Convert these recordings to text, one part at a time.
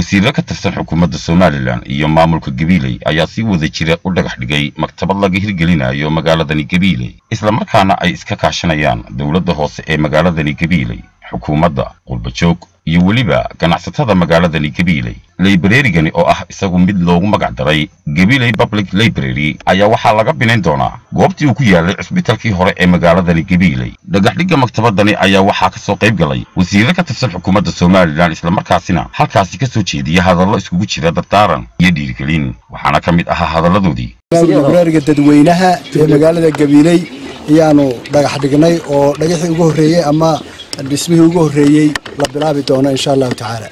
wasiirka ka tirsan xukuumadda Soomaaliland iyo maamulka Gabiley ayaa si wada jira u dhagax dhigay maktabad laga hirgelinayo magaaladani Gabiley isla markaana ay iska kaashanayaan dawladda hoose ee magaaladani Gabiley xukuumadda qulbajoog iyo waliba ganacsatada magaaladani Gabiley library-gani oo ah isagu mid loogu magac daray Gabiley Public Library ayaa waxa laga binayn doonaa goobtii uu ku yaalay isbitaalkii hore ee magaaladani Gabiley dhagax dhigga maktabadani ayaa waxa ka soo qayb galay wasiirka ka tirsan xukuumadda Soomaaliland isla markaasina halkaasi ka soo jeediyay hadallo iskugu jira dardaaran iyo dhiirigelin waxaana ka mid ahaa hadalladoodii library-ga dadweynaha ee magaalada Gabiley ayaanu dhagax dhignay oo dhagaxii ugu horeeyay ama dhismihii ugu horeeyay la bilaabi doono insha Allah ta'ala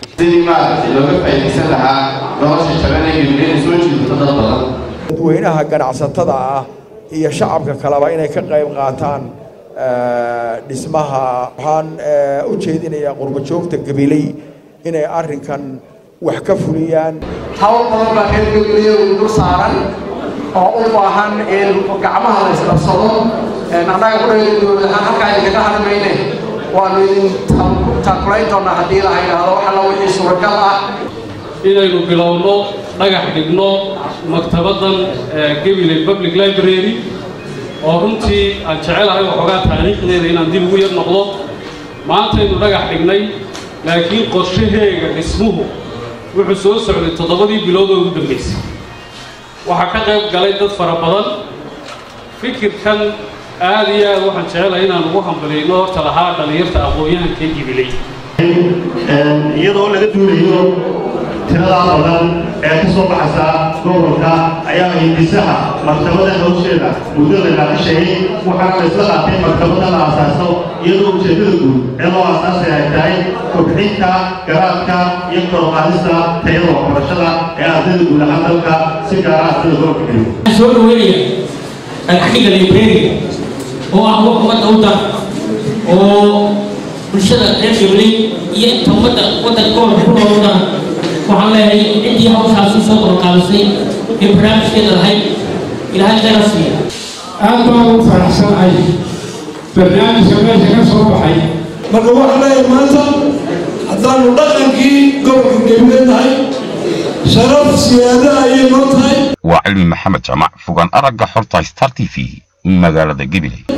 dadweynaha ganacsatada ah iyo shacabka kaleba inay ka qayb qaataan dhismaha waxaan u jeedinayaa qurbajoogta Gabiley inay arrinkan wax ka fuliyaan hawl badan baa reer Gabiley u saaran oo u baahan in gacmaha la isqabsado annaga ku dheereeyo halka ay ka hadlayeen waanu taakulayn doonaa haddii la yiraahdo waxa la wixii suuragal ah inaynu bilowno dhagax dhigno maktabadan Gabiley Public Library oo runtii aan jecelahay waxoogaa taariikhdeeda inaan dib ugu yar noqdo maanta aynu dhagax dhignay laakiin qorshaheega dhismuhu wuxuu soo socday 7 bilood oo ugu dambeysay waxaa ka qayb galay dad fara badan fikirkan aad iyo aad waxaan jecelahay inaan ugu hambaliyno horta lahaa dhalinyarta aqoon-yahanka Gabiley iyadoo laga duulayo tirada badan ee ka soo baxaysa gobolka ayaa hindisaha maktabada hawsheeda muddada la qashay waxaana la isla qaatay maktabada la asaaso iyadoo ujeedada guud ee loo asaasay ay tahay kobcinta garaadka iyo kor u qaadista tayada waxbarashada ee ardayda guud ahaan dalka si gaar ah ardayda gobolka Gabiley soo dhaweynaya dhagaxdhigga library oo ah wax ummadda u dar oo bulshada reer Gabiley iyo inta waddanka ku nool waxaan leeyahay intii hawshaas soo qorqaalisay ee barnaamijkeeda lahayd ilaahay khayr siiyo aad baan u faraxsanahay barnaamijka meesha ka soo baxay marka waxaan leeyahay maanta haddaanu dhaqankii gobolka Gabiley nahay sharaf siyaada ayay noo tahay waa Cilmi Maxamed Jamac fogaan aragga xorta Star TV magaalada Gabiley.